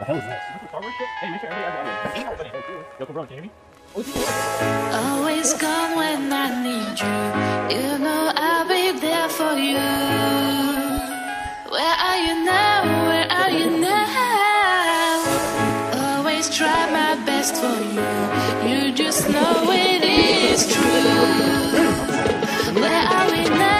The hell is this? Always come when I need you. You know I'll be there for you. Where are you now? Where are you now? Always try my best for you. You just know it is true. Where are we now?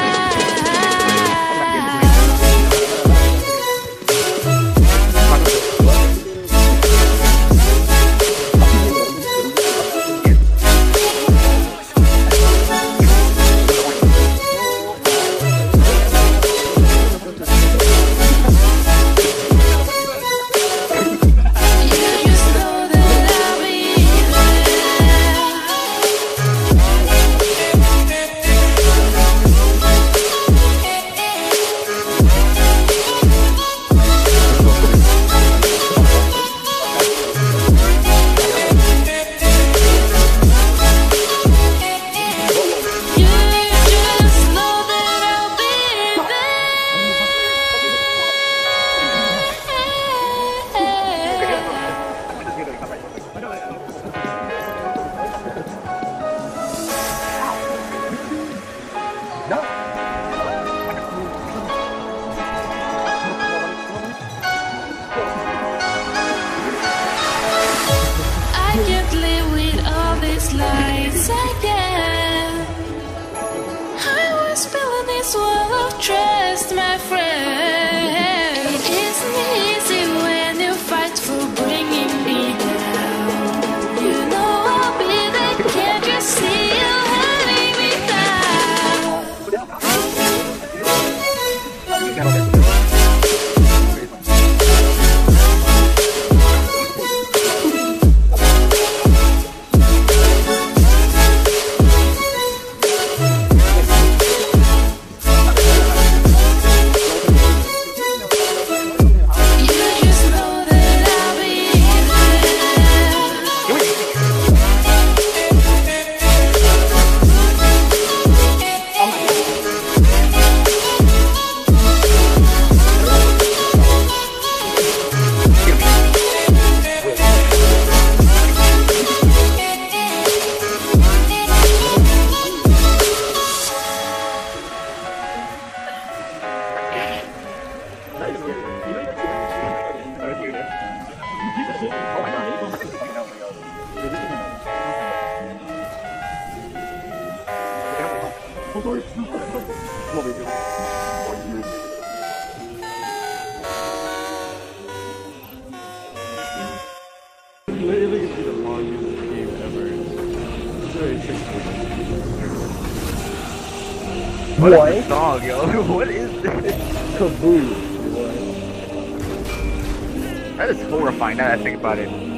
Lights again. I was building this wall of trust, my friend. It isn't easy when you fight for bringing me down. You know I'll be there, can't you see you letting me down? Literally could be the longest game ever. It's very tricky. What is this song, yo? What is this? Caboose. That is horrifying now that I think about it.